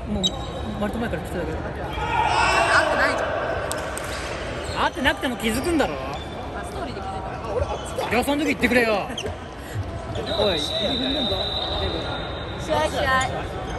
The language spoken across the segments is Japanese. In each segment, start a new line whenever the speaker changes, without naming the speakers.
もう割と前から来てたけど。
会ってないじゃん。
会ってなくても気づくんだろ。
ストーリーで気づいた。
じゃあその時言ってくれよ。おい、指踏んでんぞ。
試合試合。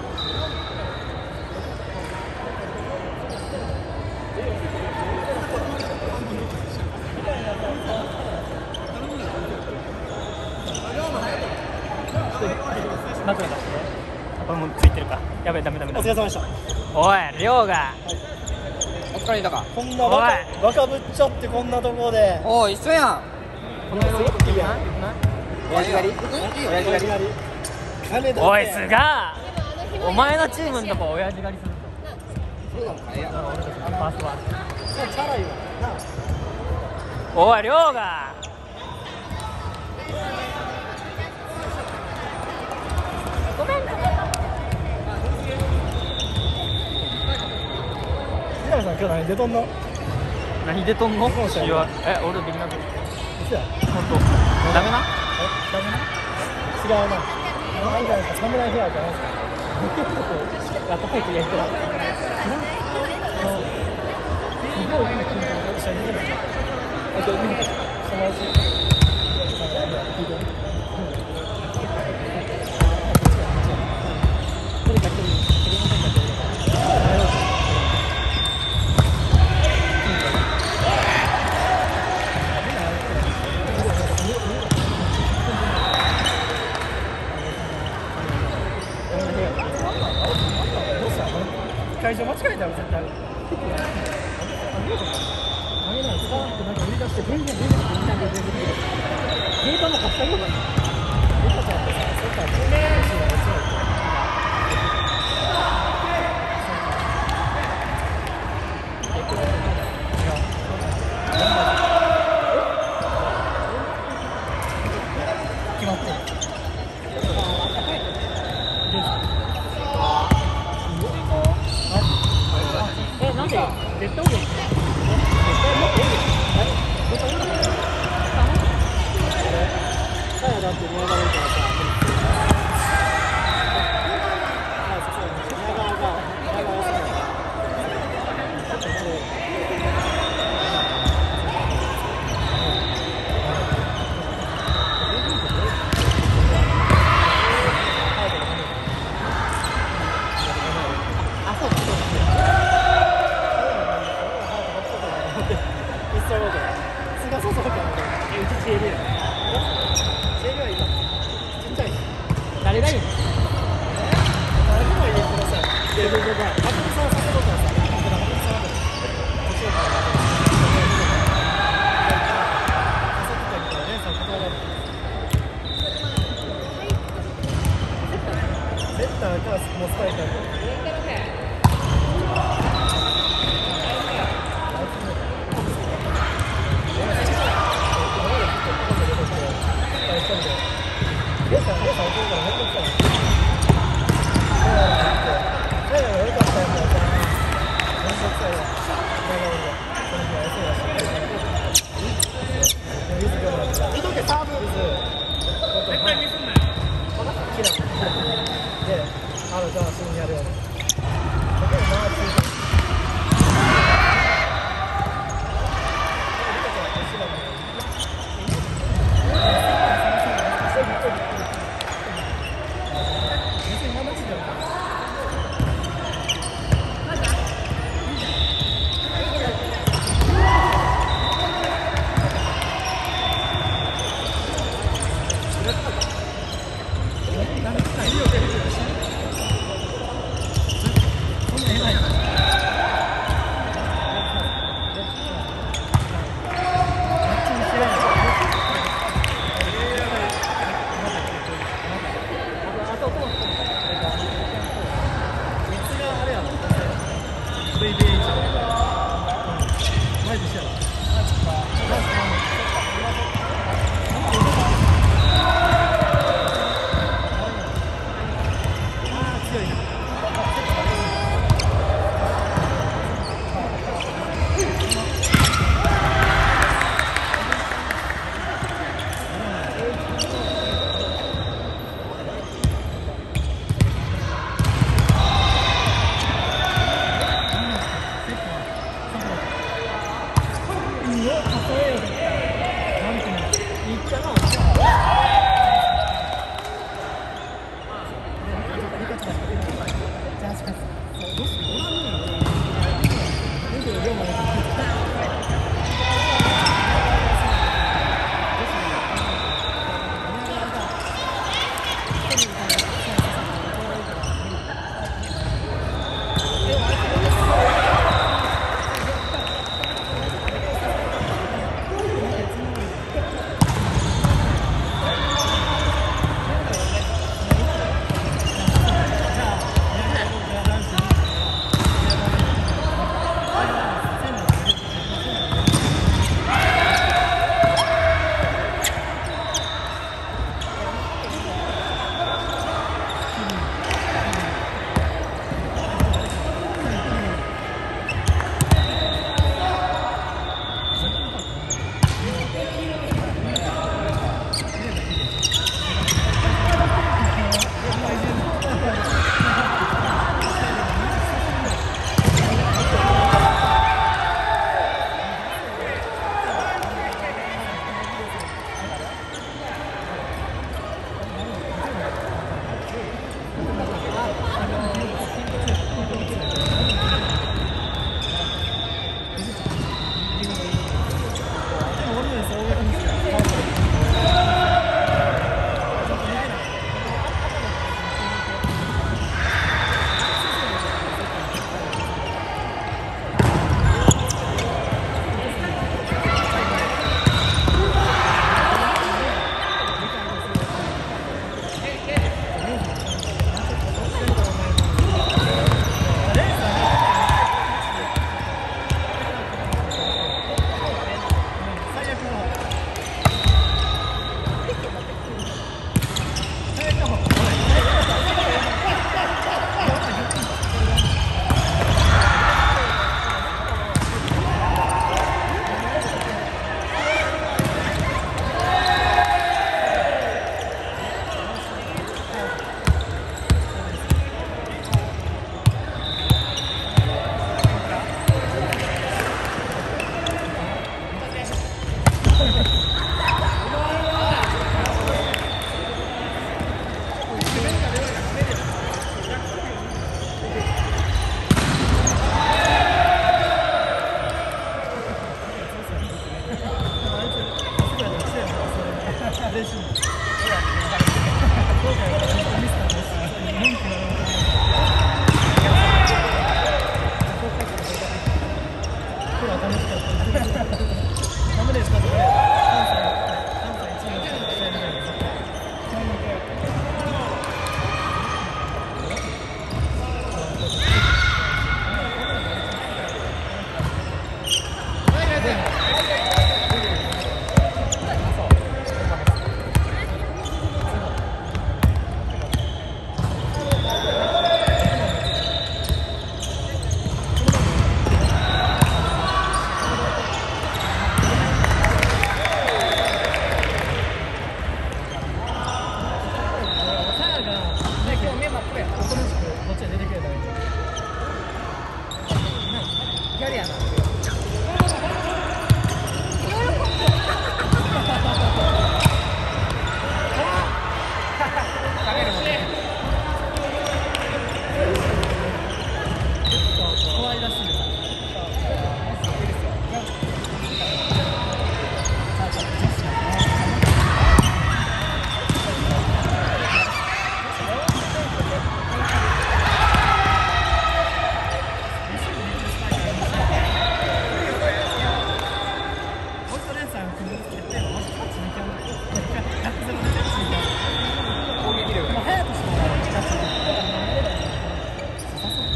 枕出して。これもついてるか。やべえ、ダメダメダメ。
お疲れ様でした。
おい、亮が。
お疲れだか。
こんなバカぶっちゃってこんなところで。
おお、一緒やん。
この色いいやん。
親父狩り？親父狩り。
おい、すがお前のチームのとこ親父狩りするぞ。
そうだもん、早いや。
俺たちのパースは
そうチャラいわな。
おい、亮がごめんな。
平野さん今日何出とんの？
何出とんの？
そうそう
俺できなくて。
嘘や。
本当。ダメな？
ダメな？違うな。なんじゃないですか。サムライヘアじゃないですか。
あったかいとやりたい。すごいいい気分で一緒に見る。あと見る。そのうち。聞いて。どれか一人ませんかって。
会場間違えたら絶対。あれなんですか？なんか売り出して全然みんなで全部できる。データも貸した方がいい。データちゃんってさ、そうかね。決まってる。
なんで絶対多いよ。
さやだって宮川からさ、
誰がいいの？
セッターかもうスパイカーか。じゃあすぐにやるよ。
何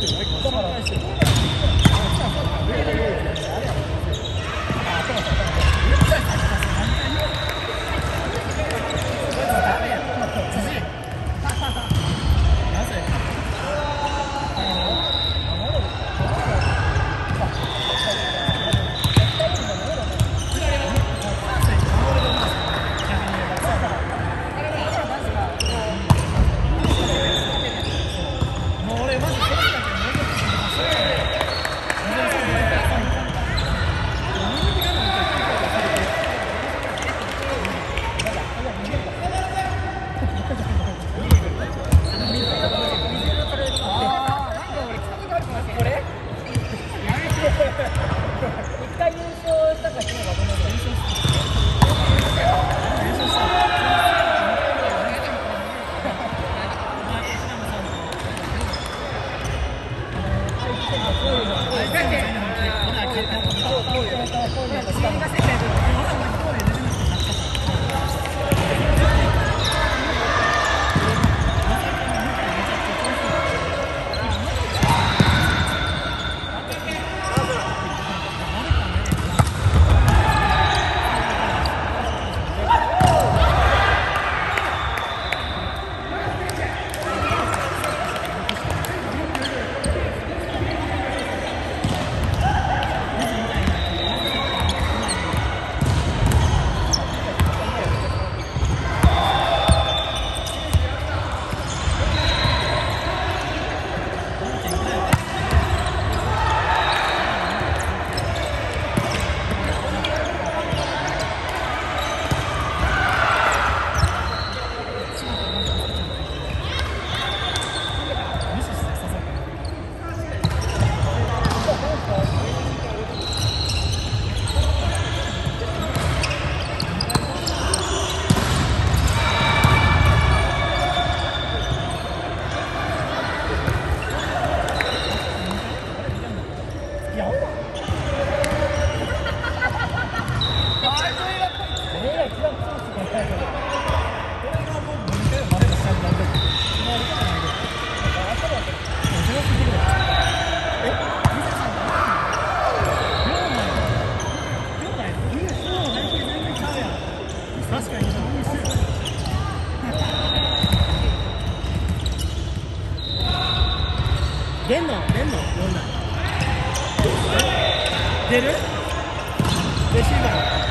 出んのどんな出るレシーバー